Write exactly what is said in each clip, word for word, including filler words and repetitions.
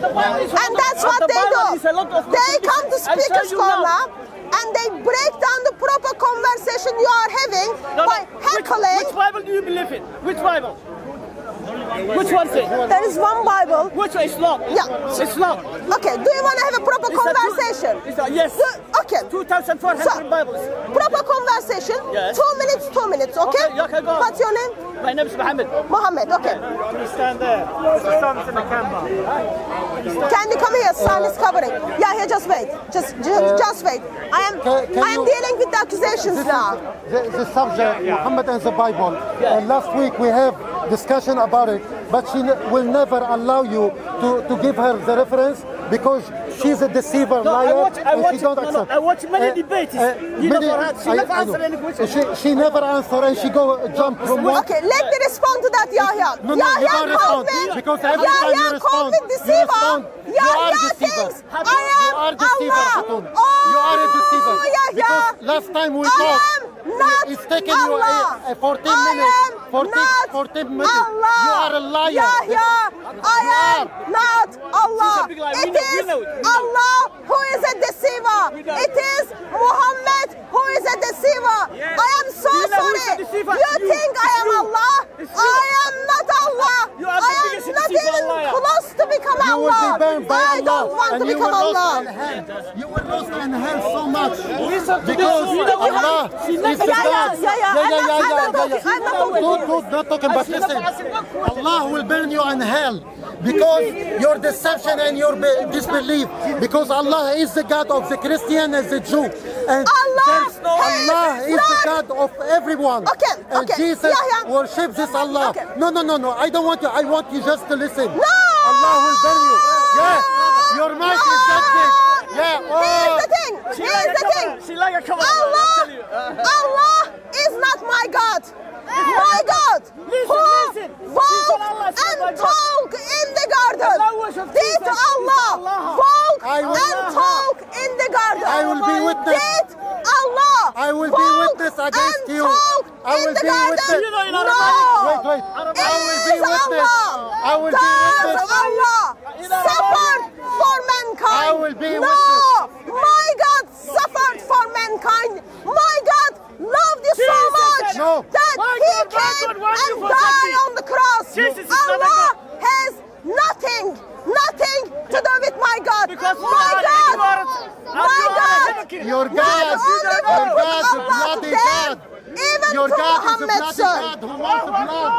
And that's what they do. They come to speaker's corner and they break down the proper conversation you are having no, by no. heckling. Which, which Bible do you believe in? Which Bible? Which one says? There is one Bible. Which one? Islam? Yeah. Islam. Okay, do you want to have a proper It's conversation? A two, it's a, yes. Do, okay. two thousand four hundred so, Bibles. Proper conversation. Yes. Two minutes, two minutes, okay? Okay, okay, go on. What's your name? My name is Mohammed. Mohammed, okay. You stand there. The sun's in the camera. Can you come here? Sun is covering. Yeah, here, just wait. Just just, Uh, just wait. I am can, can I am you, dealing with the accusations this now. Is the, the subject, Muhammad and the Bible. Yeah. And last week we have discussion about it, but she ne will never allow you to, to give her the reference because she's a deceiver, No, liar, I watch, I and watch she don't it, no, no, accept. I watch many Uh, debates. uh, you many- never had, she I- never I answered know. any question. She, she never answer and she go uh, jump from one. Okay, let me respond to that, Yahya. No, no, you don't respond, because every time you Yahya respond, called me you deceiver. respond. You are Yahya deceiver. thinks I You am are deceiver, Allah. Hatun. Oh, You are a deceiver. Yahya. Because last time we I talked, am not it's taken you Allah. a, a fourteen I minutes. am fourteen, not fourteen minutes. Allah. You are a liar. Yahya, I am not Allah. Something like- we It know, we is know it, we know. Allah who is a deceiver. know. It is Muhammad who is a deceiver. Yes. I am so Do you know who is sorry. a deceiver? You You. think I It's am you. Allah? It's you. I am not Allah. You are the I am biggest not deceiver, even liar. close to become You will Allah. be burned by I Allah. don't want and to you become will lose Allah. in hell. You will lose in hell so much. Listen to Because this. You know what Allah She is never- the Yeah, God. yeah, yeah, yeah. I'm not- I'm not yeah, talking- I'm not talking. Good, good, not talking, but she never listen. asked one question. Allah will burn you in hell because your deception and your be- disbelief. Because Allah is the God of the Christian and the Jew. And Allah there's no is Allah is the not- God of everyone. Okay, And okay. Jesus Yeah, yeah. worships this Allah. Okay. No, no, no, no. I don't want you. I want you just to listen. No! Allah will burn you. Yeah. Your mouth No! is that big. Yeah. Here's Oh. the thing. She Here's like a the thing. cover- She like a cover. Allah, I'll tell you. Uh, Allah is not my God. My God, Listen, who listen. walked Allah is not and my God. talked in the garden. Allah worship Did Jesus. Allah Allah. walk I will- and talk in the garden? I will be witness. Did Allah I will be walk witness against and you. talk I in will the be garden? witness. You know in No. Arabic- Wait, wait. It I will be is witness. Allah. I will be Does witness. Allah You know suffered for mankind? I will be no. witness. My God suffered for mankind. My God loved you so Jesus much said- No. that My He God, my came God, why you and forsake died me? on the cross. Jesus is not a Allah God. has nothing, nothing to do with my God. Because you my are- God, you are a- my you are a God, hypocrite. Your not God, only your put God is a Allah to bloody death, God. even Your to God is a Muhammad's bloody son. God who wants blood.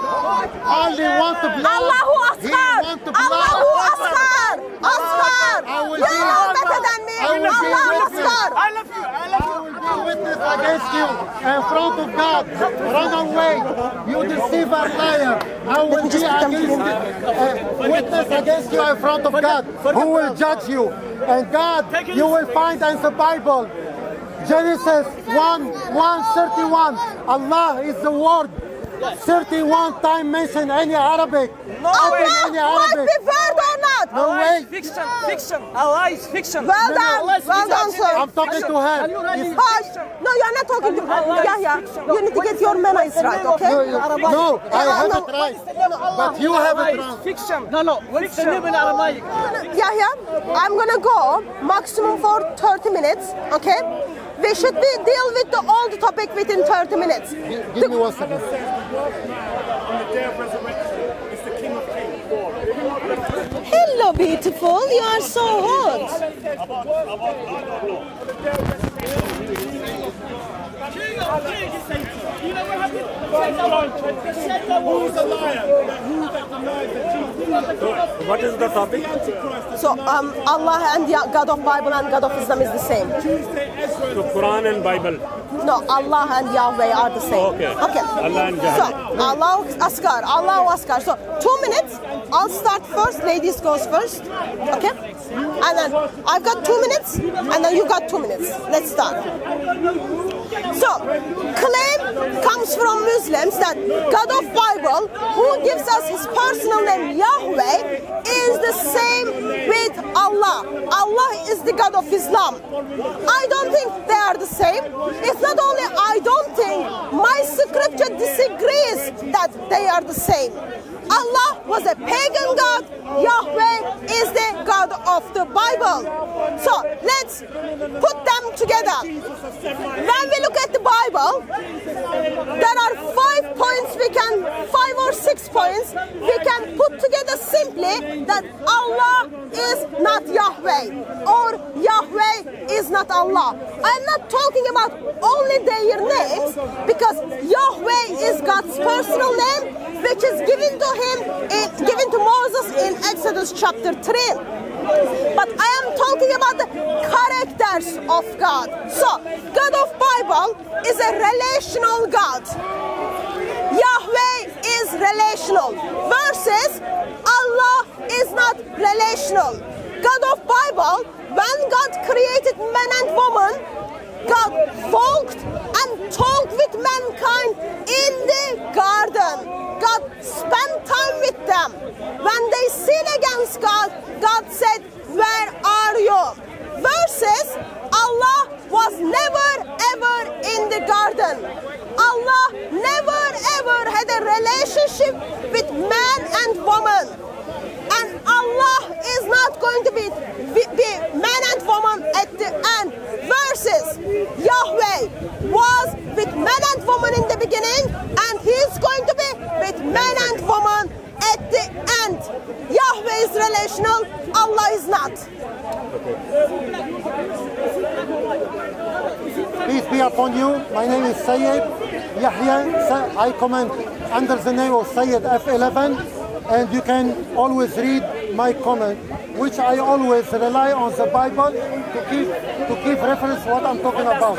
Only want the blood. Allahu He Akbar! wants the blood. Allahu Akbar! Akbar! I will You be- know better than me! I will be Allahu witness. Akbar! I love you. I love I you. will be witness against you in front of God. Run away, you deceiver liar. I will be against uh, witness against you in front of God, who will judge you. And God, you will find in the Bible, Genesis one, one thirty-one. Allah is the word. thirty-one times mentioned any Arabic. Allah Open any might Arabic. be word or not! No way. Fiction. Fiction. Allah is fiction. Well No, no, done, Allah is well done, fiction. sir. I'm talking to her. If- Hush. No, you are not talking to me. Yahya, you need to get your manners right, okay? No, you- no, I have it right. But you have it wrong. Fiction. No, no. What's the name in Aramaic? Yahya, I'm gonna go maximum for thirty minutes, okay? We should be deal with the old topic within thirty minutes. Give me one second. Hello, beautiful. You are so hot. What is the topic? So, um, Allah and the God of Bible and God of Islam is the same. So Quran and Bible. No, Allah and Yahweh are the same. Okay. Okay. Allah and Yahweh. So, Allah Askar, Allah Askar. So, two minutes. I'll start first. Ladies goes first. Okay. And then I've got two minutes, and then you got two minutes. Let's start. So, claim comes from Muslims that God of Bible, who gives us his personal name Yahweh, is the same with Allah. Allah is the God of Islam. I don't think they are the same. It's not only I don't think, my scripture disagrees that they are the same. Allah was a pagan god. Yahweh is the God of the Bible. So let's put them together. When we look at the Bible, there are five points we can, five or six points we can put together simply that Allah is not Yahweh or Yahweh is not Allah. I'm not talking about only their names because Yahweh is God's personal name, which is given to him, in, given to Moses in Exodus chapter three. But I am talking about the characters of God. So, God of Bible is a relational God. Yahweh is relational versus Allah is not relational. God of Bible, when God created man and woman, God walked and talked with mankind in the garden. God spent time with them. When they sinned against God, God said, "Where are you?" Versus Allah was never ever in the garden. Allah never ever had a relationship with man and woman. And Allah is not going to be, be, be man and woman at the end. Versus Yahweh was with man and woman in the beginning, and he is going to be with man and woman at the end. Yahweh is relational, Allah is not. Peace be upon you. My name is Sayyid Yahya. I comment under the name of Sayyid F eleven, and you can always read my comment, which I always rely on the Bible to keep to keep reference what I'm talking about.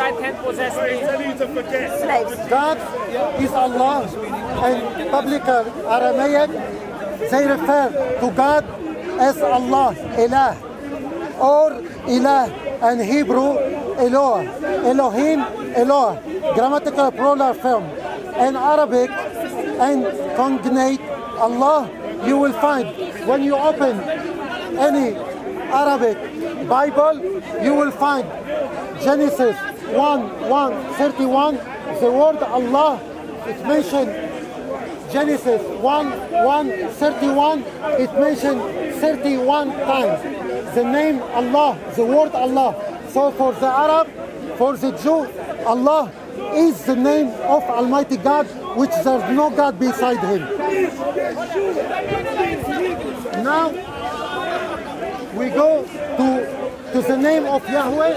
God is Allah, and biblical Aramaic, they refer to God as Allah, Ilah, or Ilah, and Hebrew, Eloah, Elohim, Eloah, grammatical plural form. In Arabic and conjugate Allah, you will find when you open any Arabic Bible, you will find Genesis one, one, thirty-one, the word Allah is mentioned. Genesis one, one, thirty-one, it mentioned thirty-one times. The name Allah, the word Allah. So for the Arab, for the Jew, Allah is the name of Almighty God, which there's no God beside him. Now, we go to, to the name of Yahweh.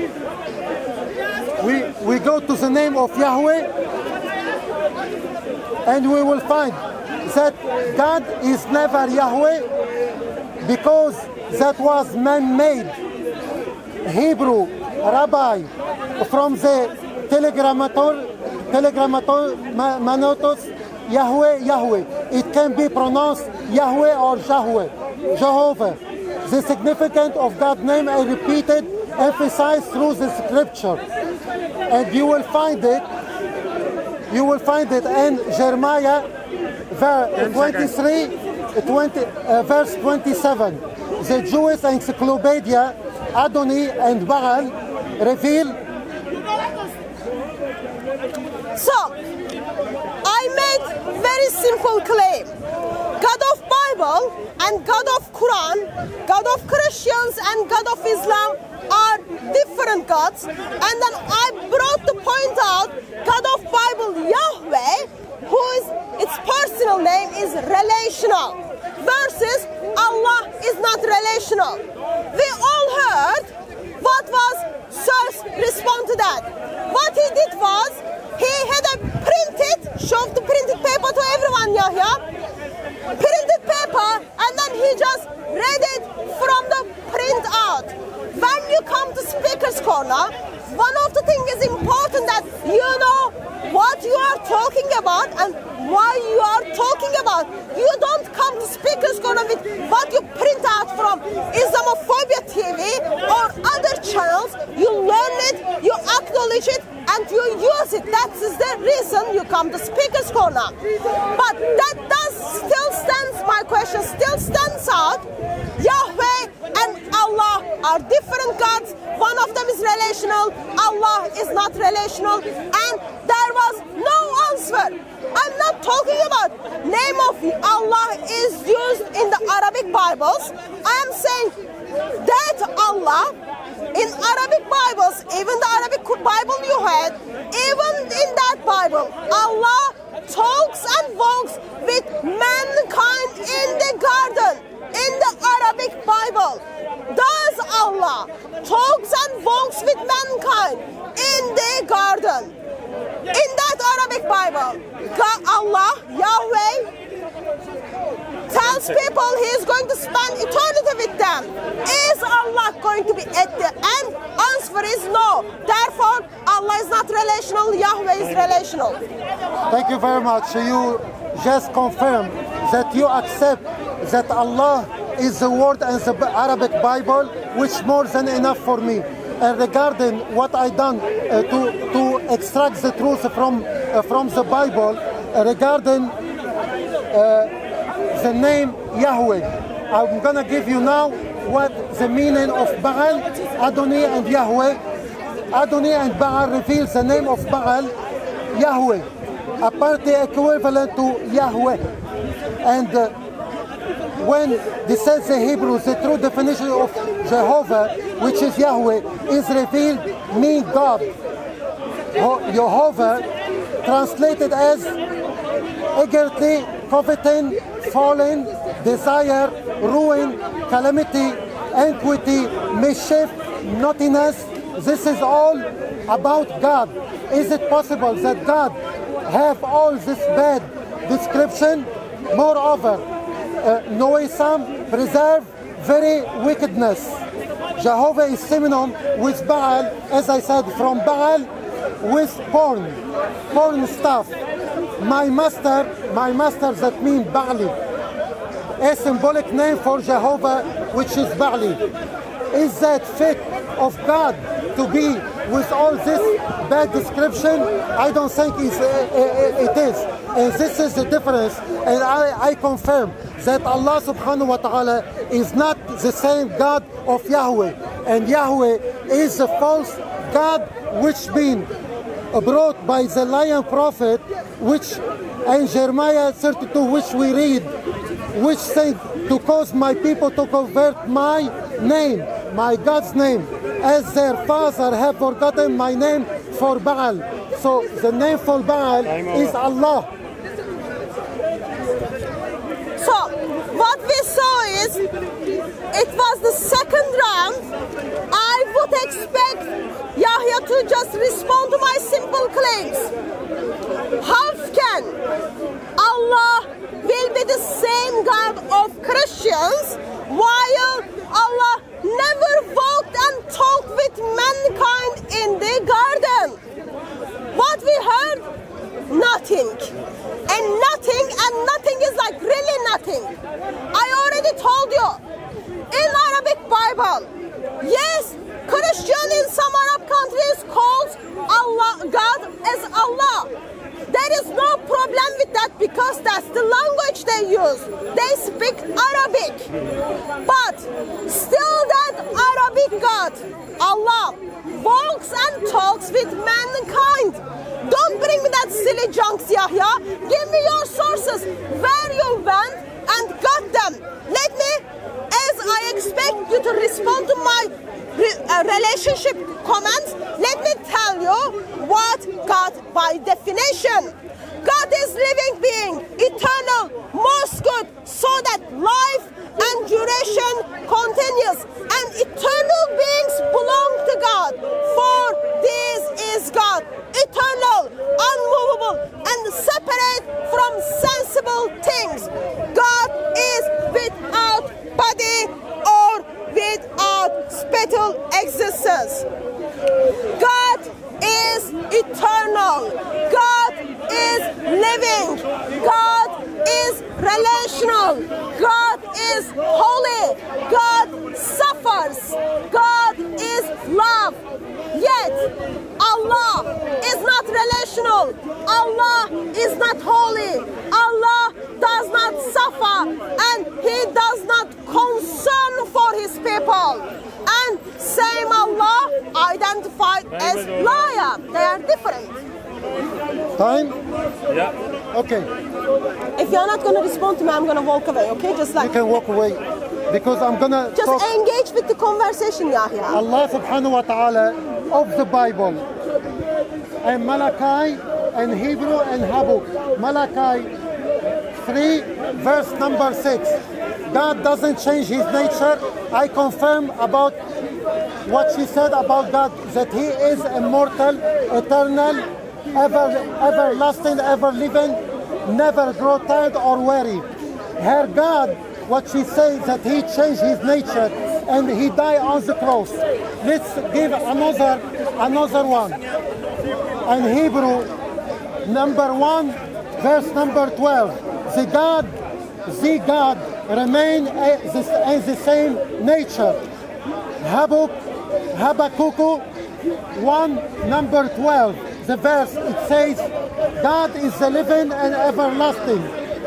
We, we go to the name of Yahweh, and we will find that God is never Yahweh because that was man-made. Hebrew rabbi from the telegrammator, telegrammator manotos, Yahweh, Yahweh. It can be pronounced Yahweh or Yahweh, Jehovah. The significance of God's name is repeated, emphasized through the scripture. And you will find it, you will find it in Jeremiah verse twenty-three, twenty, uh, verse twenty-seven. The Jewish encyclopedia, Adoni and Baal, reveal. So, I made very simple claim. God of Bible and God of Quran, God of Christians and God of Islam are different gods. And then I brought the point out, God of Bible, Yahweh, who is, its personal name is relational, versus Allah is not relational. We all heard what was Sir's response to that. What he did was, he had a printed, showed the printed paper to everyone, Yahya, printed paper, and then he just read it from the print out. When you come to Speaker's Corner, one of the things is important that you know what you are talking about and why you are talking about. You don't come to Speaker's Corner with what you print out from Islamophobia T V or other channels. You learn it, you acknowledge it, and you use it. That is the reason you come to Speaker's Corner. But that does still stands, my question still stands out. Yahweh and Allah are different gods. One of them is relational, Allah is not relational, and there was no answer Remember, I'm not talking about name of Allah is used in the Arabic Bibles. I am saying that Allah in Arabic Bibles, even the Arabic Bible you had, even in that Bible, Allah talks and walks with mankind in the garden. In the Arabic Bible, does Allah talks and walks with mankind in the garden? In that Arabic Bible, God, Allah, Yahweh, tells people He is going to spend eternity with them. Is Allah going to be at the end? Answer is no. Therefore, Allah is not relational, Yahweh is relational. Thank you very much. You just confirm that you accept that Allah is the word and the Arabic Bible, which more than enough for me. And regarding what I done uh, to to extract the truth from uh, from the Bible, uh, regarding uh, the name Yahweh, I'm gonna give you now what the meaning of Baal, Adonai, and Yahweh. Adonai and Baal reveals the name of Baal, Yahweh, apparently equivalent to Yahweh, and. Uh, When they says the Hebrews, the true definition of Jehovah, which is Yahweh, is revealed, mean God. Jehovah, translated as eagerly, coveting, falling, desire, ruin, calamity, iniquity, mischief, naughtiness. This is all about God. Is it possible that God have all this bad description? Moreover, Uh, noisome, preserve, very wickedness. Jehovah is synonym with Baal, as I said, from Baal with porn, porn stuff. My master, my master that means Baali, a symbolic name for Jehovah, which is Baali. Is that fit of God to be with all this bad description? I don't think it's, uh, it is. And this is the difference. And I, I confirm that Allah subhanahu wa ta'ala is not the same God of Yahweh. And Yahweh is the false God which been brought by the lion prophet, which in Jeremiah thirty-two, which we read, which said to cause my people to convert my name, my God's name, as their father have forgotten my name for Baal. So the name for Baal is Allah. So what we saw is, it was the second round. I would expect Yahya to just respond to my simple claims. How can Allah will be the same God of Christians while Allah never walked and talked with mankind in the garden? What we heard? Nothing. And nothing, and nothing is like really nothing. I already told you, in Arabic Bible, yes, Christian in some Arab countries calls Allah, God as Allah. There is no problem with that because that's the language they use. They speak Arabic. But still that Arabic God, Allah, walks and talks with mankind. Don't bring me that silly junk, Yahya. Give me your sources, where you went and got them. Let me, as I expect you to respond to my re uh, relationship comments, let me tell you what God by definition. God is living being, eternal, most good, so that life and duration continues. And eternal beings belong to God, for this is God, eternal, unmovable, and separate from sensible things. God is without body or without spatial existence. God is eternal. God is living. God is relational. God is holy. God suffers. God is love. Yet, Allah is not relational. Allah is not holy. Allah does not suffer, and He does not concern for His people. And same Allah identified as liar. They are different. Time? Yeah. Okay. If you're not going to respond to me, I'm going to walk away, okay? Just like... You can walk away. Because I'm going to Just talk... engage with the conversation, Yahya. Allah subhanahu wa ta'ala of the Bible. And Malachi and Hebrew and Habakkuk. Malachi three, verse number six. God doesn't change his nature. I confirm about what she said about God, that he is immortal, eternal, ever, everlasting, ever living, never grow tired or weary. Her God, what she says, that he changed his nature and he died on the cross. Let's give another, another one. And Hebrew, number one, verse number twelve. The God, the God remain as the same nature. Habakkuk, Habakkuk one, number twelve. The verse, it says, God is the living and everlasting.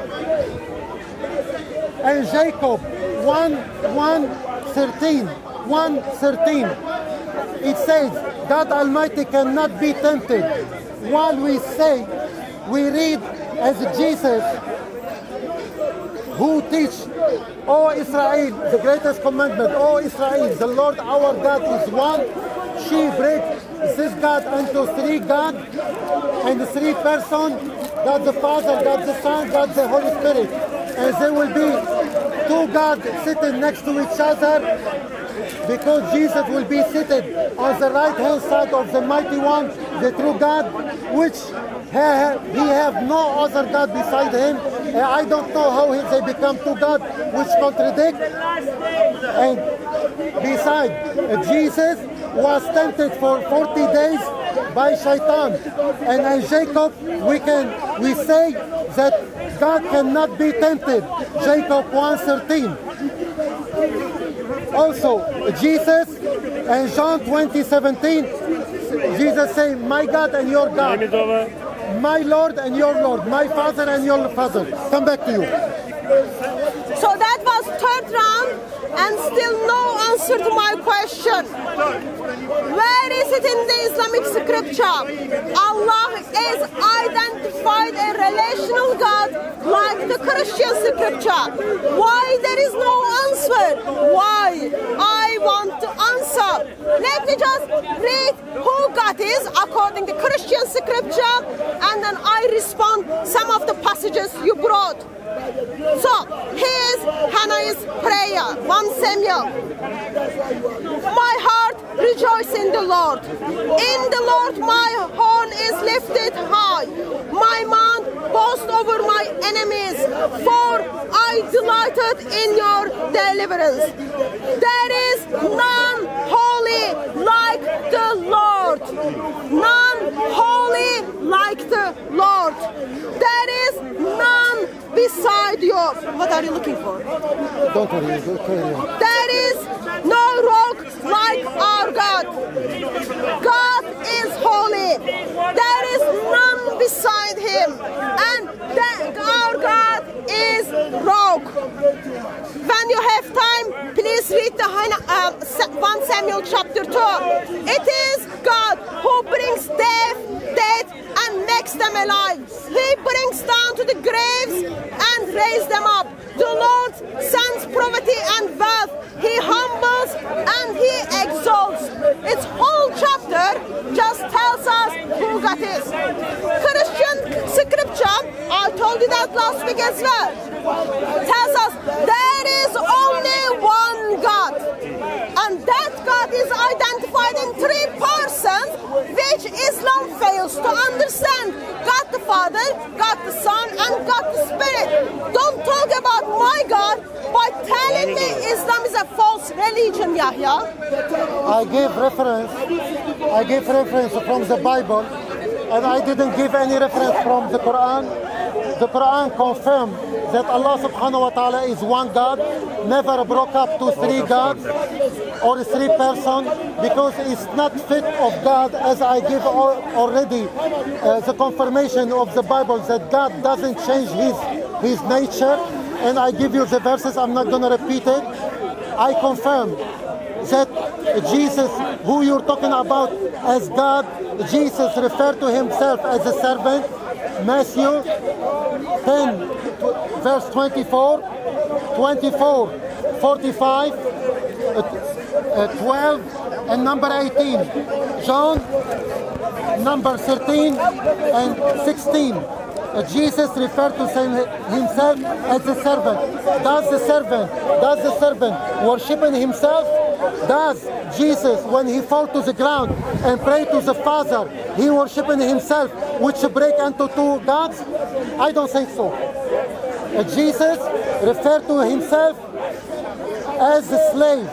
And Jacob one, one, thirteen. one, thirteen. It says, God Almighty cannot be tempted. While we say, we read as Jesus, who teach, O Israel, the greatest commandment, O Israel, the Lord our God is one. She break this God into three God and three person, God the Father, God the Son, God the Holy Spirit. And there will be two gods sitting next to each other, because Jesus will be seated on the right hand side of the mighty one, the true God, which he have no other God beside him. And I don't know how they become two gods, which contradict. And besides, Jesus was tempted for forty days by Shaitan. And in Jacob, we can we say that God cannot be tempted. Jacob one thirteen. Also, Jesus in John twenty seventeen, Jesus said, my God and your God, my Lord and your Lord, my Father and your Father. Come back to you. So that was third round and still no answer to my question. Where is it in the Islamic scripture? Allah is identified a relational God like the Christian scripture. Why there is no answer? Why? I want to answer. Let me just read who God is according to Christian scripture, and then I respond some of the passages you brought. So, here's Hannah's prayer, First Samuel. My heart rejoices in the Lord. In the Lord my horn is lifted high. My mouth boasts over my enemies, for I delighted in your deliverance. There is none holy like the Lord. None holy like the Lord. There is none beside you. What are you looking for? Don't worry, don't worry. There is no rock like our God. God is holy. There is none beside him. And that our God is rock. When you have time, please read the uh, First Samuel chapter two. It is God who brings death, death, and makes them alive. He brings down to the graves and raises them up. The Lord sends poverty and wealth. He humbles and he exalts. Its whole chapter just tells us who God is. Christian scripture, I told you that last week as well, tells us there is only one God. And that God is identified in three persons, which Islam fails to understand. God the Father, God the Son, and God the Spirit. Don't talk about my God by telling me Islam is a false religion, Yahya. I gave reference, I gave reference from the Bible, and I didn't give any reference from the Quran. The Quran confirmed that Allah subhanahu wa ta'ala is one God, never broke up to three gods or three persons, because it's not fit of God, as I give already uh, the confirmation of the Bible that God doesn't change his, his nature. And I give you the verses, I'm not going to repeat it. I confirm that Jesus, who you're talking about as God, Jesus referred to himself as a servant. Matthew ten, verse twenty-four, twenty-four, forty-five, uh, twelve, and number eighteen. John, number thirteen and sixteen. Uh, Jesus referred to himself as a servant. Does the servant, does the servant worshiping himself? Does Jesus, when he fall to the ground and pray to the Father, he worshiping himself, which break into two gods? I don't think so. Uh, Jesus referred to himself as a slave.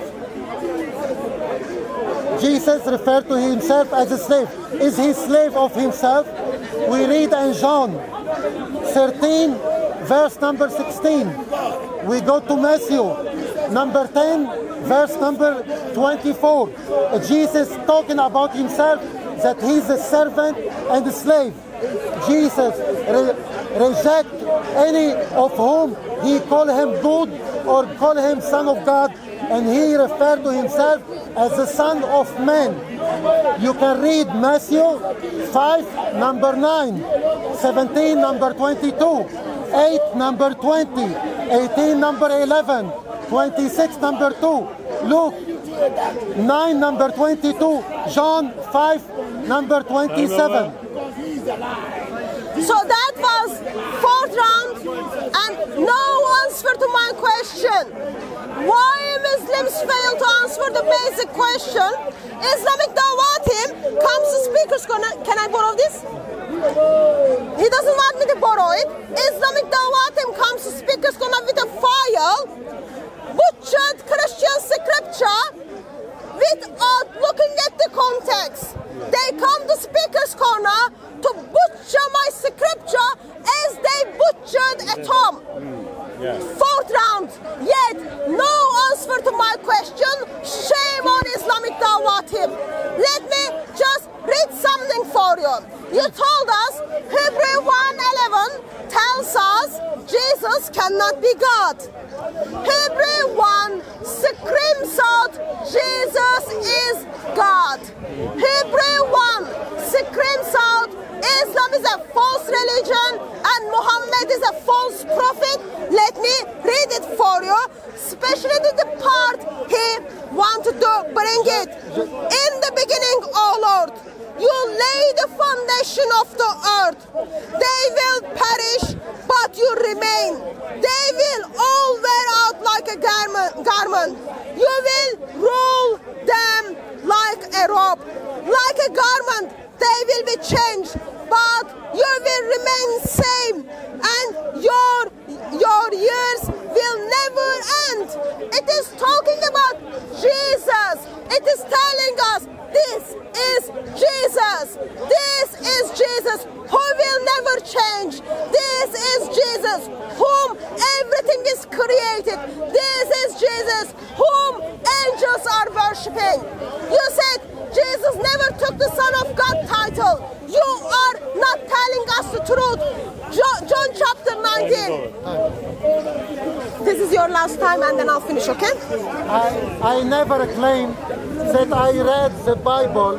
Jesus referred to himself as a slave. Is he slave of himself? We read in John thirteen, verse number sixteen. We go to Matthew, number ten, verse number twenty-four. Jesus talking about himself that he's a servant and a slave. Jesus re reject any of whom he call him good or call him son of God, and he referred to himself as the Son of Man. You can read Matthew five, number nine, seventeen, number twenty-two, eight, number twenty, eighteen, number eleven, twenty-six, number two, Luke nine, number twenty-two, John five, number twenty-seven. So that was fourth round, and no answer to my question. Why Muslims fail to answer the basic question? Islamic Dawah team comes to speakers corner. Can I borrow this? He doesn't want me to borrow it. Islamic Dawah team comes to speakers corner with a file, butchered Christian scripture without looking at the context. They come to speakers corner to butcher my scripture as they butchered a Tom. Yes. Fourth round, yet no answer to my question. Shame on Islamic Dawah team. Let me just read something for you. You told us Hebrew one eleven tells us Jesus cannot be God. Hebrew one screams out Jesus is God. Hebrew one screams out Islam is a false religion and Muhammad is a false prophet. Let me read it for you, especially the part he wanted to bring it. In the beginning, O Lord, you lay the foundation of the earth. They will perish, but you remain. They will all wear out like a garment. garment. You will rule them like a robe. Like a garment, they will be changed, but you will remain same, and your, your years will never end. It is talking about Jesus. It is telling us this is Jesus. This is Jesus who will never change. This is Jesus whom everything is created. This is Jesus whom angels are worshipping. You said Jesus never took the Son of God title. You are not telling us the truth. John, John chapter nineteen. This is your last time and then I'll finish, okay? I, I never claimed that I read the Bible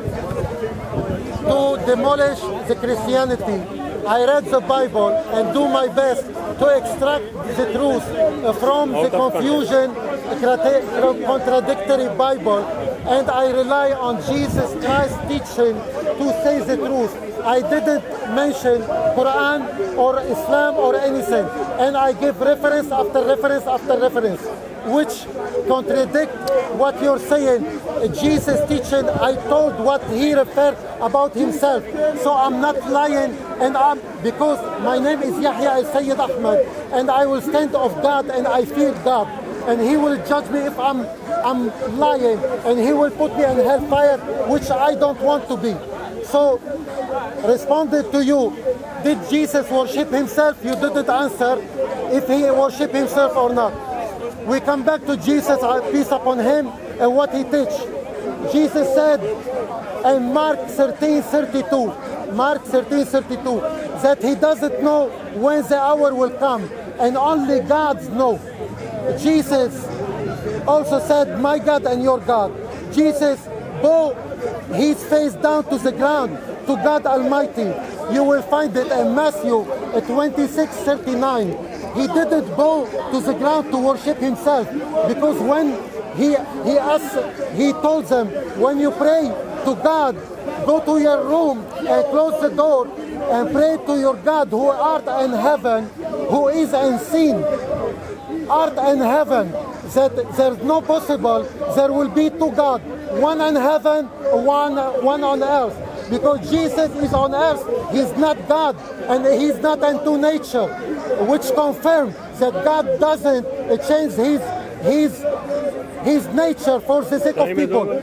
to demolish the Christianity. I read the Bible and do my best to extract the truth from the confusion, contradictory Bible, and I rely on Jesus Christ's teaching to say the truth. I didn't mention Quran or Islam or anything, and I give reference after reference after reference, which contradict what you're saying. Jesus' teaching, I told what he referred about himself, so I'm not lying, and I'm because my name is Yahya al-Sayyid Ahmed, and I will stand of God, and I fear God, and he will judge me if I'm I'm lying, and he will put me in hellfire, which I don't want to be. So, responded to you, did Jesus worship himself? You didn't answer if he worshiped himself or not. We come back to Jesus, peace upon him, and what he teach. Jesus said in Mark thirteen thirty-two, Mark thirteen thirty-two, that he doesn't know when the hour will come, and only God knows. Jesus also said, my God and your God. Jesus bowed his face down to the ground, to God Almighty. You will find it in Matthew twenty-six thirty-nine. He didn't bow to the ground to worship himself, because when he he asked, he told them, when you pray to God, go to your room and close the door and pray to your God who art in heaven, who is unseen. Art in heaven, that there's no possible, there will be two God, one in heaven, one, one on earth. Because Jesus is on earth, he's not God, and he's not into nature, which confirms that God doesn't change his, his, his nature for the sake of people.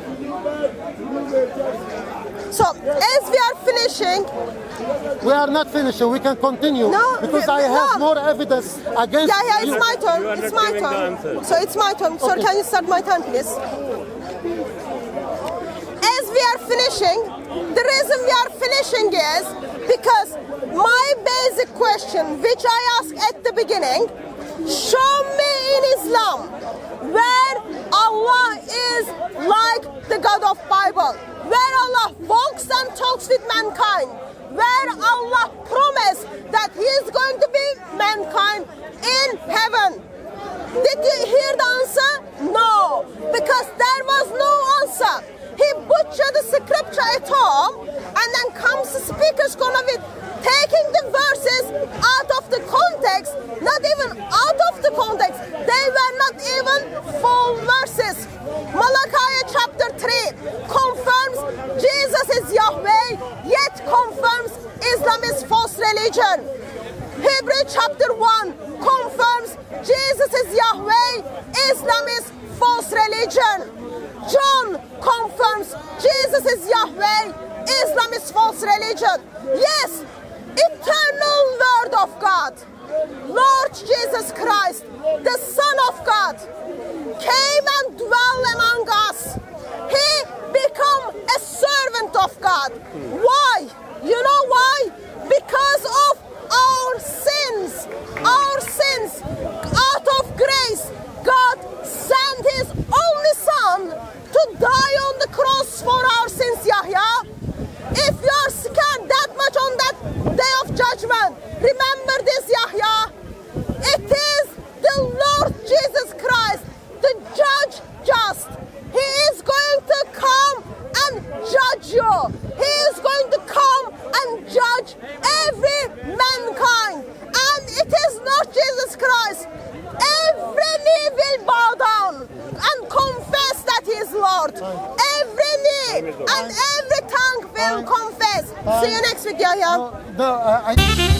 So, as we are finishing... We are not finishing, we can continue. No, because we, I have no. more evidence against Yeah, yeah, it's you. my turn, it's my turn. So it's my turn. Sir, can you start my time, please? As we are finishing, the reason we are finishing is because my basic question, which I asked at the beginning, show me in Islam where Allah is like the God of Bible, where Allah walks and talks with mankind, where Allah promised that He is going to be mankind in heaven. Did you hear the answer? No, because there was no answer. He butchered the scripture at home, and then comes the speaker's corner with taking the verses out of the context, not even out of the context. They were not even full verses. Malachi chapter three confirms Jesus is Yahweh, yet confirms Islam is false religion. Hebrew chapter one confirms Jesus is Yahweh, Islam is false religion. John confirms Jesus is Yahweh, Islam is false religion. Yes, eternal Word of God, Lord Jesus Christ, the Son of God, came and dwelt among us. He became a servant of God. Why? You know why? Because of our sins. Our sins. Out of grace, God sent His only Son to die on the cross for our sins, Yahya. If you are scared that much on that day of judgment, remember this, Yahya. It is the Lord Jesus Christ, the judge just. He is going to come and judge you. He is going to come and judge every mankind. And it is not Jesus Christ. Every knee will bow down and confess that He is Lord. Every knee and every tongue will confess. See you next week, Yahya. No, no, uh, I